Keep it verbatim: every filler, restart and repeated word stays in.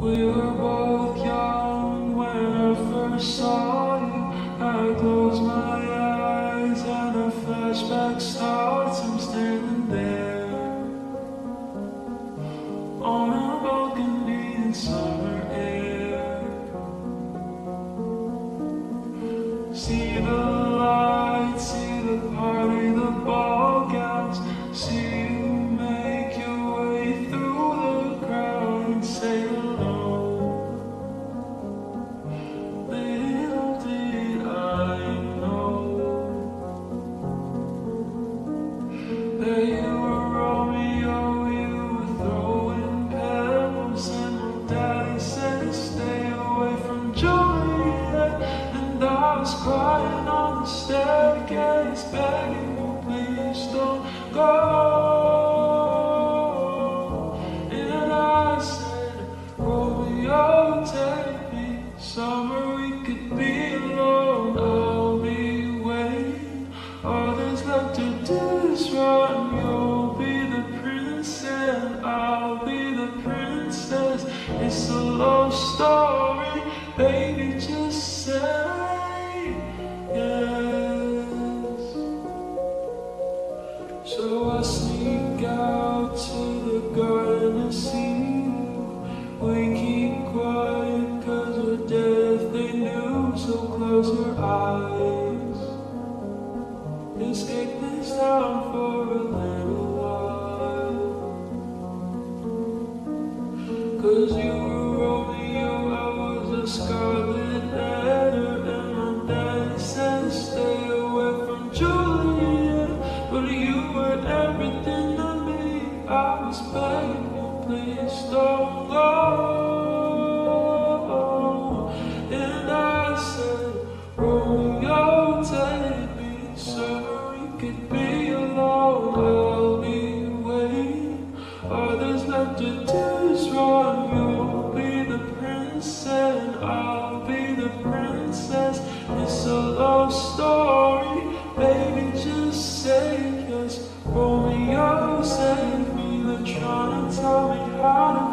We were both young when I first saw you. I close my eyes and a flashback starts. I'm standing there on a balcony in summer air. See the lights, see the party, the ball gowns. See you make your way through the crowd and say hello. Little did I know that you were Romeo, you were throwin pebbles, and my daddy said to stay away from Juliet, and I was crying on the staircase, begging you please don't go. And I said, Romeo, take me somewhere we could be alone. I'll be waiting, all there's left to do is run. You'll be the prince and I'll be the princess. It's a love story, baby, just say yes. So I sneak out to the garden and see you. We keep quiet cause we're deathly new. So close your eyes, escape this town for a little while. Cause you were Romeo, I was a scarlet letter, and my daddy said to stay away from Juliet, but you were everything to me. I was begging you, please don't go. And I said, Romeo, take me somewhere we could be alone. I'll be waiting, all there's left to do is run. You'll be the prince and I'll be the princess. It's a love story, baby, just say yes. Romeo, save me, they're trying to tell me how to